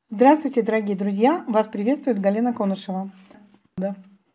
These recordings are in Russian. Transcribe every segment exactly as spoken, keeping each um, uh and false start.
Здравствуйте, дорогие друзья! Вас приветствует Галина Конышева. Да.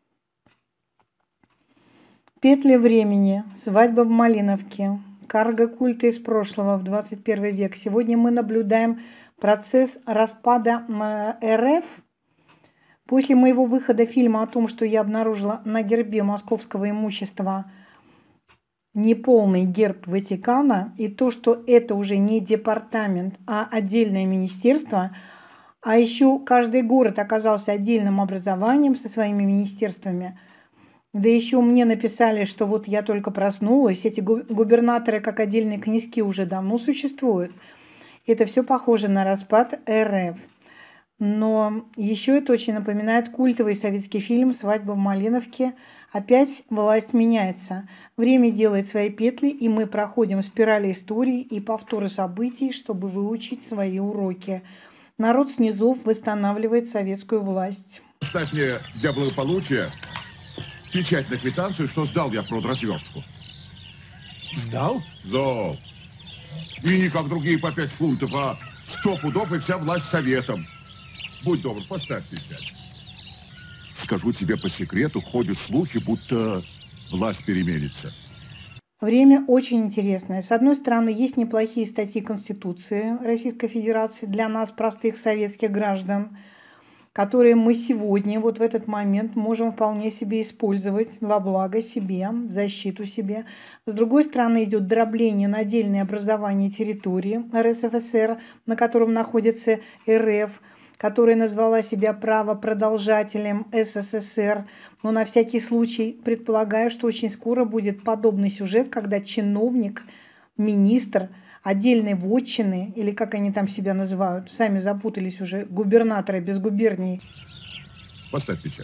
Петли времени, свадьба в Малиновке, карго-культы из прошлого в двадцать первый век. Сегодня мы наблюдаем процесс распада эр эф. После моего выхода фильма о том, что я обнаружила на гербе московского имущества неполный герб Ватикана, и то, что это уже не департамент, а отдельное министерство, а еще каждый город оказался отдельным образованием со своими министерствами. Да еще мне написали, что вот я только проснулась, эти губернаторы как отдельные князьки уже давно существуют. Это все похоже на распад эр эф. Но еще это очень напоминает культовый советский фильм «Свадьба в Малиновке». Опять власть меняется. Время делает свои петли, и мы проходим спирали истории и повторы событий, чтобы выучить свои уроки. Народ снизов восстанавливает советскую власть. Ставь мне для благополучия печать на квитанцию, что сдал я продразверстку. Сдал? Сдал. И не как другие по пять фунтов, а сто пудов и вся власть советом. Будь добр, поставь печать. Скажу тебе по секрету, ходят слухи, будто власть переменится. Время очень интересное. С одной стороны, есть неплохие статьи Конституции Российской Федерации для нас, простых советских граждан, которые мы сегодня, вот в этот момент, можем вполне себе использовать во благо себе, в защиту себе. С другой стороны, идет дробление на отдельное образование территории эр эс эф эс эр, на котором находится эр эф, которая назвала себя правопродолжателем эс эс эс эр. Но на всякий случай предполагаю, что очень скоро будет подобный сюжет, когда чиновник, министр отдельной вотчины, или как они там себя называют, сами запутались уже, губернаторы без губерний. Поставь печать.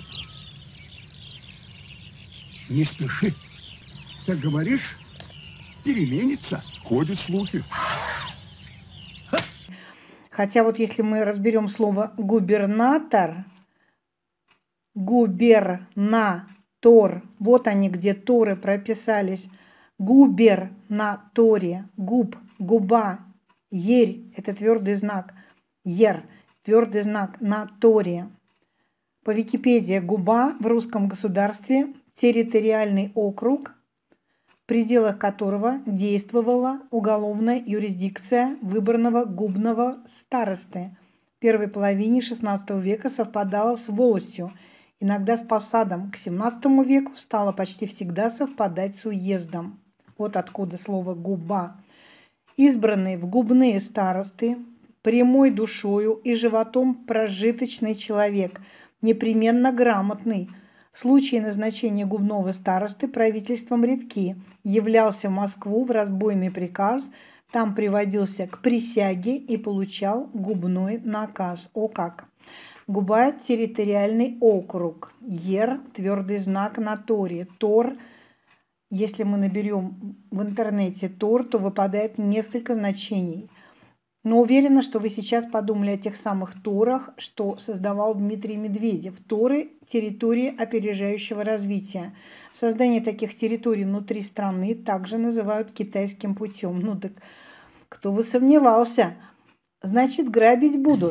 Не спеши. Ты говоришь, переменится. Ходят слухи. Хотя вот если мы разберем слово губернатор, губернатор, вот они, где торы прописались, губернаторе, губ, губа, ерь, это твердый знак, ер, твердый знак на торе. По Википедии губа в русском государстве территориальный округ, в пределах которого действовала уголовная юрисдикция выборного губного старосты. В первой половине шестнадцатого века совпадала с волостью, иногда с посадом. К семнадцатому веку стало почти всегда совпадать с уездом. Вот откуда слово «губа». Избранный в губные старосты, прямой душою и животом прожиточный человек, непременно грамотный. Случаи назначения губного старосты правительством редки. Являлся в Москву в разбойный приказ, там приводился к присяге и получал губной наказ. О как! Губа – территориальный округ. Ер – твердый знак на торе. Тор – если мы наберем в интернете Тор, то выпадает несколько значений. Но уверена, что вы сейчас подумали о тех самых Торах, что создавал Дмитрий Медведев. Торы – территории опережающего развития. Создание таких территорий внутри страны также называют китайским путем. Ну так кто бы сомневался, значит грабить будут.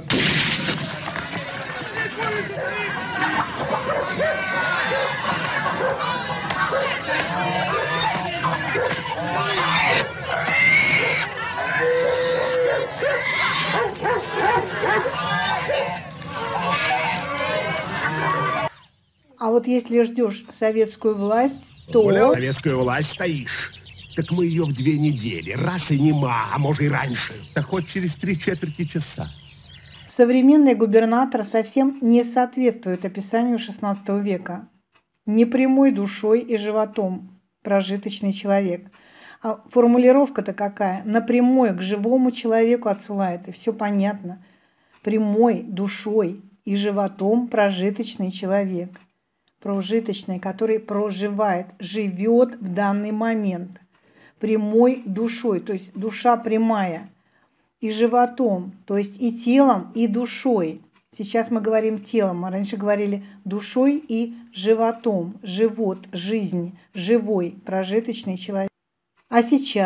А вот если ждешь советскую власть, то... Советскую власть стоишь. Так мы ее в две недели. Раз и нема, а может и раньше. Да хоть через три четверти часа. Современный губернатор совсем не соответствует описанию шестнадцатого века. Непрямой душой и животом прожиточный человек. А формулировка-то какая? Напрямую к живому человеку отсылает, и все понятно. Прямой душой и животом прожиточный человек. Прожиточный, который проживает, живет в данный момент. Прямой душой, то есть душа прямая. И животом, то есть и телом, и душой. Сейчас мы говорим телом, а раньше говорили душой и животом. Живот, жизнь, живой, прожиточный человек. А сейчас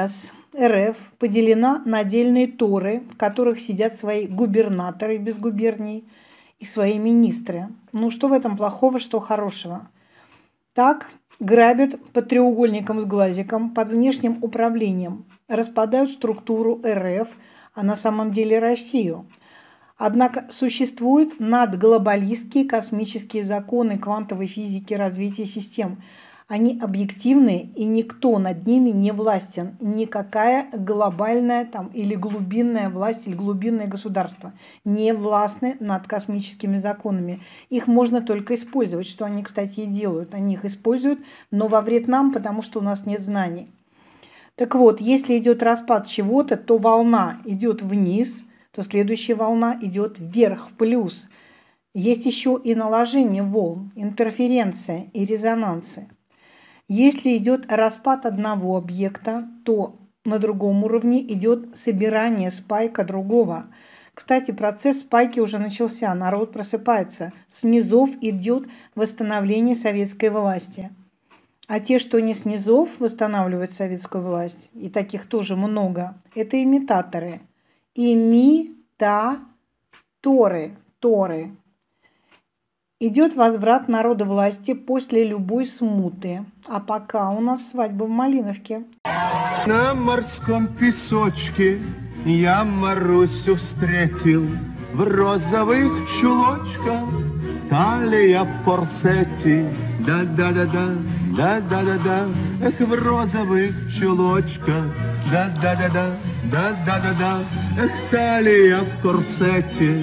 эр эф поделена на отдельные торы, в которых сидят свои губернаторы без губерний и свои министры. Ну что в этом плохого, что хорошего? Так грабят под треугольником с глазиком, под внешним управлением, распадают структуру эр эф, а на самом деле Россию. Однако существуют надглобалистские космические законы квантовой физики развития систем. Они объективные, и никто над ними не властен. Никакая глобальная там, или глубинная власть, или глубинное государство не властны над космическими законами. Их можно только использовать, что они, кстати, и делают. Они их используют, но во вред нам, потому что у нас нет знаний. Так вот, если идет распад чего-то, то волна идет вниз, то следующая волна идет вверх, в плюс. Есть еще и наложение волн, интерференция и резонансы. Если идет распад одного объекта, то на другом уровне идет собирание спайка другого. Кстати, процесс спайки уже начался, народ просыпается. С низов идет восстановление советской власти. А те, что не с низов восстанавливают советскую власть, и таких тоже много, это имитаторы. Имитаторы. Торы. Идет возврат народа власти после любой смуты. А пока у нас свадьба в Малиновке. На морском песочке я Марусю встретил в розовых чулочках, талия в корсете, да-да-да-да, да-да-да-да, эх, в розовых чулочках, да-да-да-да, да-да-да-да, эх, талия в корсете.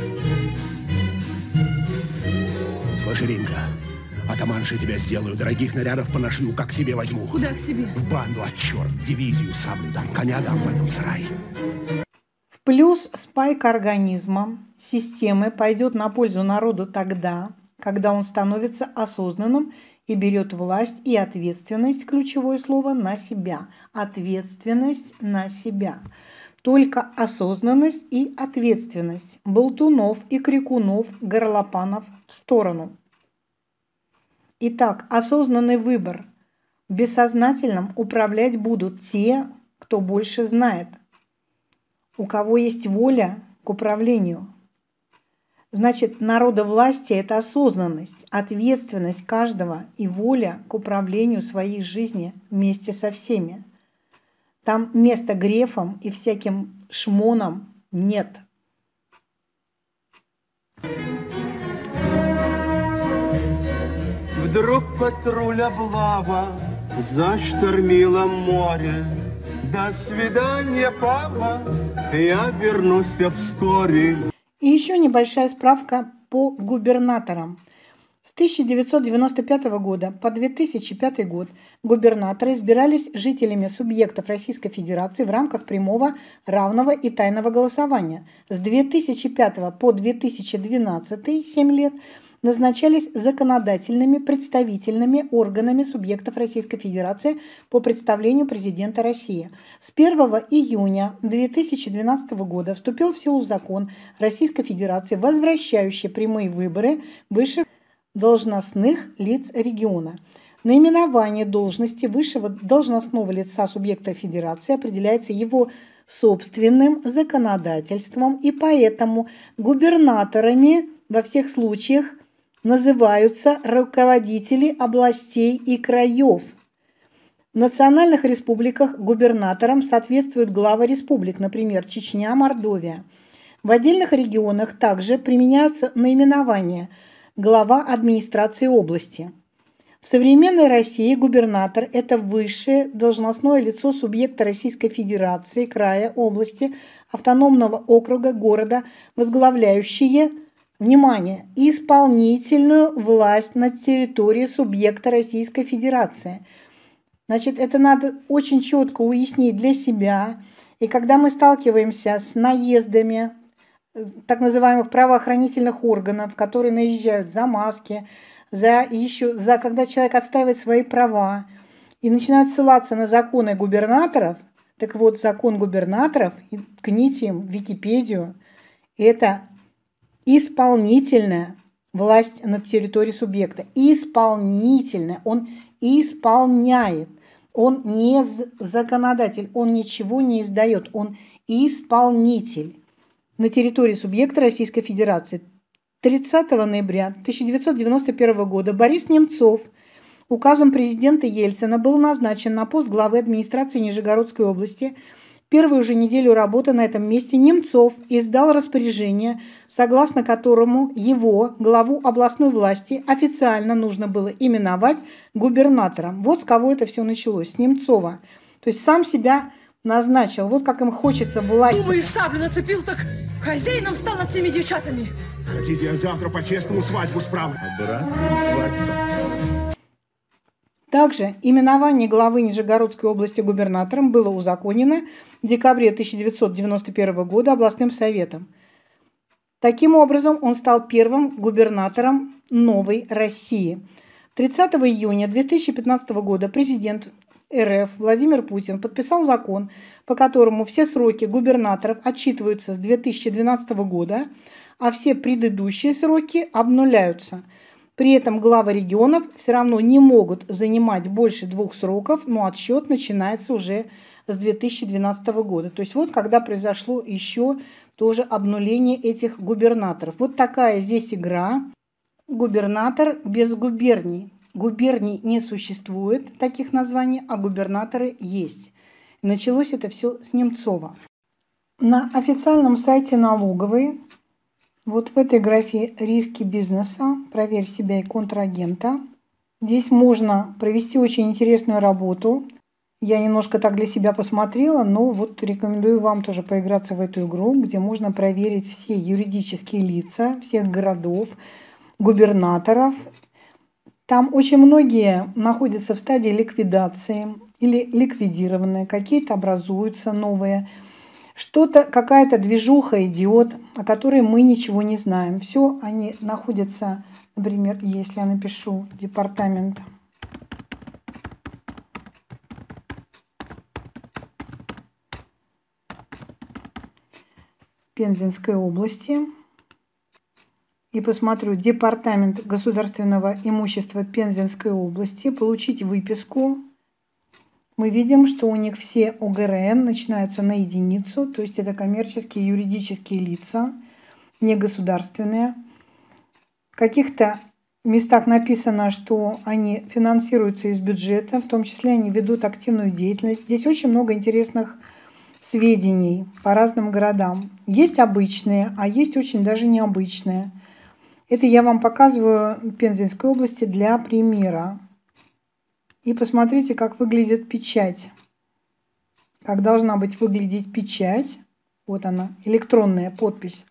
Слышь, Ринга, атаманши тебя сделаю, дорогих нарядов поношью, как себе возьму. Куда к себе? В банду, а черт, дивизию саблю дам, коня дам в этом сарае. В плюс спайк организма системы пойдет на пользу народу тогда, когда он становится осознанным и берет власть и ответственность, ключевое слово, на себя. Ответственность на себя. Только осознанность и ответственность. Болтунов и крикунов, горлопанов в сторону. Итак, осознанный выбор. Бессознательным управлять будут те, кто больше знает. У кого есть воля к управлению. Значит, народовластие – это осознанность, ответственность каждого и воля к управлению своей жизнью вместе со всеми. Там места грефам и всяким шмонам нет. Вдруг патруль облава заштормило море. До свидания, папа, я вернусь вскоре. И еще небольшая справка по губернаторам. С тысяча девятьсот девяносто пятого года по две тысячи пятый год губернаторы избирались жителями субъектов Российской Федерации в рамках прямого, равного и тайного голосования. С две тысячи пятого по две тысячи двенадцатый, семь лет, назначались законодательными представительными органами субъектов Российской Федерации по представлению президента России. С первого июня две тысячи двенадцатого года вступил в силу закон Российской Федерации, возвращающий прямые выборы высших должностных лиц региона. Наименование должности высшего должностного лица субъекта Федерации определяется его собственным законодательством, и поэтому губернаторами во всех случаях называются руководители областей и краев. В национальных республиках губернаторам соответствуют главы республик, например, Чечня, Мордовия. В отдельных регионах также применяются наименования глава администрации области. В современной России губернатор – это высшее должностное лицо субъекта Российской Федерации, края, области, автономного округа, города, возглавляющее, внимание, исполнительную власть на территории субъекта Российской Федерации. Значит, это надо очень четко уяснить для себя. И когда мы сталкиваемся с наездами так называемых правоохранительных органов, которые наезжают за маски, за еще, за когда человек отстаивает свои права и начинают ссылаться на законы губернаторов, так вот, закон губернаторов, ткните им в Википедию, это исполнительная власть над территорией субъекта. Исполнительная. Он исполняет. Он не законодатель, он ничего не издает, он исполнитель на территории субъекта Российской Федерации. тридцатого ноября тысяча девятьсот девяносто первого года Борис Немцов указом президента Ельцина был назначен на пост главы администрации Нижегородской области. Первую же неделю работы на этом месте Немцов издал распоряжение, согласно которому его, главу областной власти, официально нужно было именовать губернатором. Вот с кого это все началось, с Немцова. То есть сам себя назначил. Вот как им хочется власти. Думаешь, саблю нацепил, так хозяином стал над всеми девчатами. Хотите, я завтра по-честному свадьбу справлю? Обратно свадьба. Также именование главы Нижегородской области губернатором было узаконено в декабре тысяча девятьсот девяносто первого года областным советом. Таким образом, он стал первым губернатором новой России. тридцатого июня две тысячи пятнадцатого года президент эр эф Владимир Путин подписал закон, по которому все сроки губернаторов отчитываются с две тысячи двенадцатого года, а все предыдущие сроки обнуляются. При этом главы регионов все равно не могут занимать больше двух сроков, но отсчет начинается уже с две тысячи двенадцатого года. То есть вот когда произошло еще тоже обнуление этих губернаторов. Вот такая здесь игра. Губернатор без губерний. Губерний не существует, таких названий, а губернаторы есть. Началось это все с Немцова. На официальном сайте налоговой, вот в этой графе «Риски бизнеса», проверь себя и контрагента. Здесь можно провести очень интересную работу. Я немножко так для себя посмотрела, но вот рекомендую вам тоже поиграться в эту игру, где можно проверить все юридические лица всех городов, губернаторов. Там очень многие находятся в стадии ликвидации или ликвидированные, какие-то образуются новые. Что-то, какая-то движуха идет, о которой мы ничего не знаем. Все они находятся, например, если я напишу департамент Пензенской области и посмотрю департамент государственного имущества Пензенской области, получить выписку, мы видим, что у них все о гэ эр эн начинаются на единицу, то есть это коммерческие юридические лица, не государственные. В каких-то местах написано, что они финансируются из бюджета, в том числе они ведут активную деятельность. Здесь очень много интересных сведений по разным городам. Есть обычные, а есть очень даже необычные. Это я вам показываю в Пензенской области для примера. И посмотрите, как выглядит печать. Как должна быть выглядеть печать. Вот она, электронная подпись.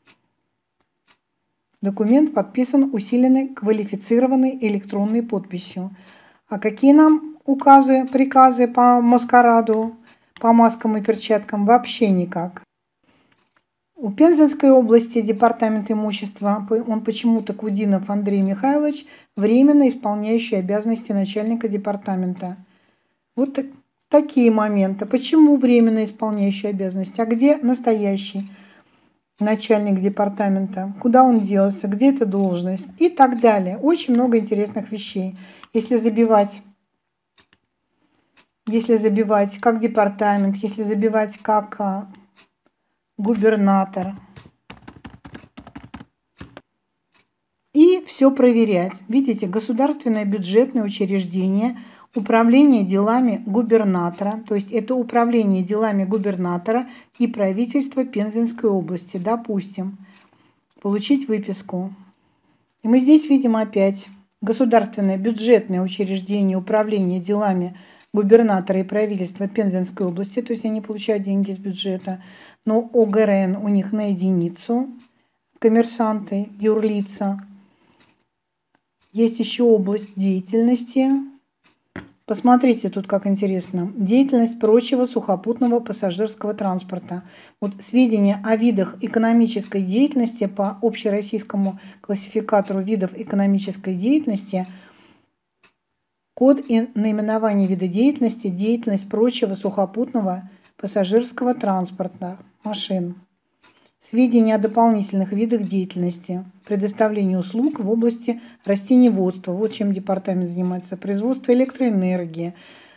Документ подписан усиленной квалифицированной электронной подписью. А какие нам указы, приказы по маскараду, по маскам и перчаткам? Вообще никак. У Пензенской области департамент имущества, он почему-то Кудинов Андрей Михайлович, временно исполняющий обязанности начальника департамента. Вот такие моменты. Почему временно исполняющий обязанности? А где настоящий начальник департамента? Куда он делся? Где эта должность? И так далее. Очень много интересных вещей. Если забивать, если забивать как департамент, если забивать как губернатор. И все проверять. Видите, государственное бюджетное учреждение, управление делами губернатора, то есть это управление делами губернатора и правительства Пензенской области, допустим, получить выписку. И мы здесь видим опять государственное бюджетное учреждение, управление делами губернатора и правительства Пензенской области, то есть они получают деньги из бюджета, но о гэ эр эн у них на единицу, коммерсанты, юрлица. Есть еще область деятельности. Посмотрите тут, как интересно. Деятельность прочего сухопутного пассажирского транспорта. Вот сведения о видах экономической деятельности по общероссийскому классификатору видов экономической деятельности. Код и наименование вида деятельности, деятельность прочего сухопутного пассажирского транспорта, машин. Сведения о дополнительных видах деятельности, предоставление услуг в области растениеводства, вот чем департамент занимается, производство электроэнергии,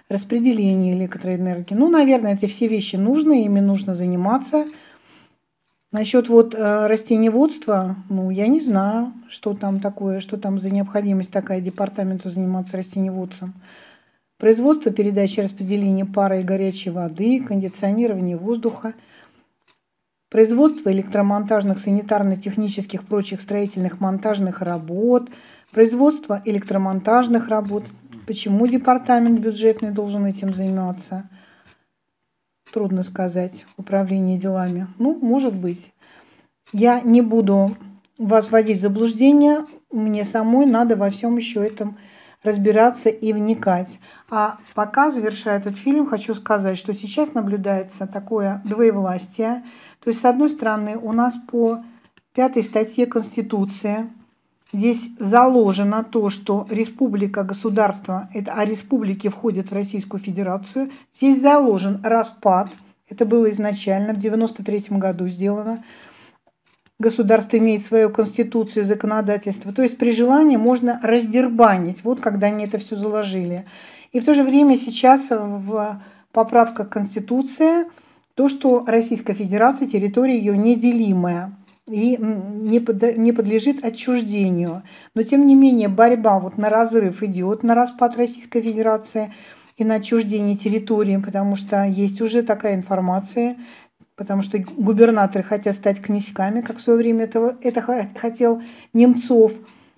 распределение электроэнергии. Ну, наверное, эти все вещи нужны, ими нужно заниматься. Насчет вот э, растениеводства, ну, я не знаю, что там такое, что там за необходимость такая департамента заниматься растениеводством. Производство, передачи, распределение пара и горячей воды, кондиционирование воздуха, производство электромонтажных, санитарно-технических, прочих строительных, монтажных работ, производство электромонтажных работ. Почему департамент бюджетный должен этим заниматься? Трудно сказать. Управление делами. Ну, может быть. Я не буду вас вводить в заблуждение. Мне самой надо во всем еще этом разбираться и вникать. А пока, завершая этот фильм, хочу сказать, что сейчас наблюдается такое двоевластие. То есть, с одной стороны, у нас по пятой статье Конституции здесь заложено то, что республика, государство, это, а республики входят в Российскую Федерацию. Здесь заложен распад. Это было изначально, в девяносто третьем году сделано. Государство имеет свою конституцию, законодательство. То есть при желании можно раздербанить, вот когда они это все заложили. И в то же время сейчас в поправках Конституции то, что Российская Федерация, территория ее неделимая и не, под, не подлежит отчуждению. Но тем не менее борьба вот на разрыв идет, на распад Российской Федерации и на отчуждение территории, потому что есть уже такая информация, потому что губернаторы хотят стать князьками, как в свое время это, это хотел Немцов.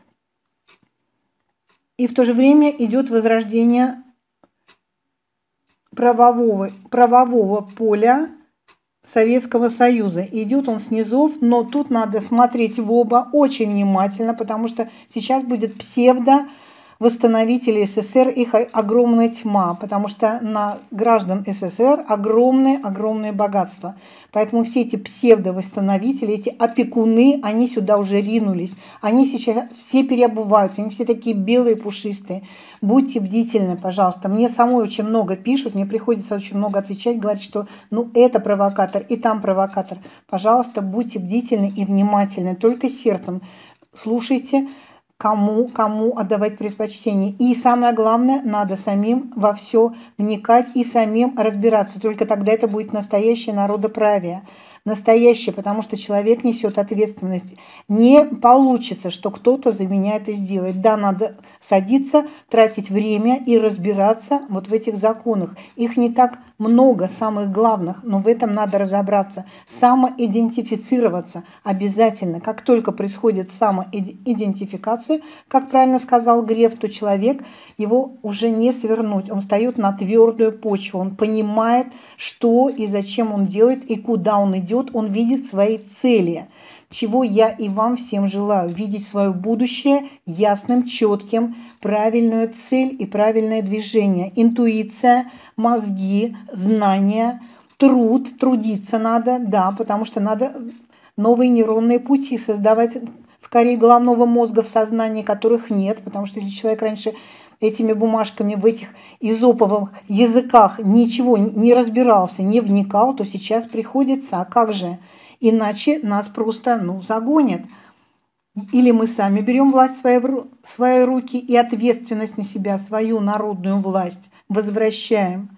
И в то же время идет возрождение правового, правового поля Советского Союза. Идет он снизов, но тут надо смотреть в оба очень внимательно, потому что сейчас будет псевдо восстановители СССР, их огромная тьма, потому что на граждан СССР огромное-огромное богатство. Поэтому все эти псевдовосстановители, эти опекуны, они сюда уже ринулись. Они сейчас все переобуваются, они все такие белые, пушистые. Будьте бдительны, пожалуйста. Мне самой очень много пишут, мне приходится очень много отвечать, говорят, что ну это провокатор и там провокатор. Пожалуйста, будьте бдительны и внимательны, только сердцем слушайте, Кому, кому отдавать предпочтение. И самое главное, надо самим во все вникать и самим разбираться. Только тогда это будет настоящее народоправие. Настоящее, потому что человек несет ответственность. Не получится, что кто-то за меня это сделает. Да, надо садиться, тратить время и разбираться вот в этих законах. Их не так много, самых главных, но в этом надо разобраться. Самоидентифицироваться обязательно. Как только происходит самоидентификация, как правильно сказал Греф, то человек, его уже не свернуть. Он встает на твердую почву, он понимает, что и зачем он делает, и куда он идет, он видит свои цели. Чего я и вам всем желаю. Видеть свое будущее ясным, четким, правильную цель и правильное движение. Интуиция, мозги, знания, труд. Трудиться надо, да, потому что надо новые нейронные пути создавать в коре головного мозга, в сознании которых нет. Потому что если человек раньше этими бумажками в этих изоповых языках ничего не разбирался, не вникал, то сейчас приходится, а как же? Иначе нас просто ну, загонят. Или мы сами берем власть в свои, в свои руки и ответственность на себя, свою народную власть возвращаем.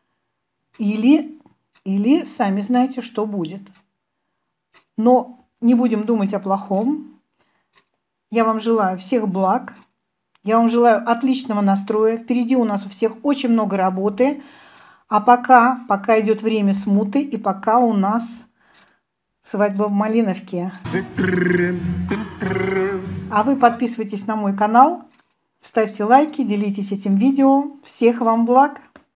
Или, или сами знаете, что будет. Но не будем думать о плохом. Я вам желаю всех благ. Я вам желаю отличного настроя. Впереди у нас у всех очень много работы. А пока, пока идет время смуты, и пока у нас свадьба в Малиновке. А вы подписывайтесь на мой канал, ставьте лайки, делитесь этим видео. Всех вам благ!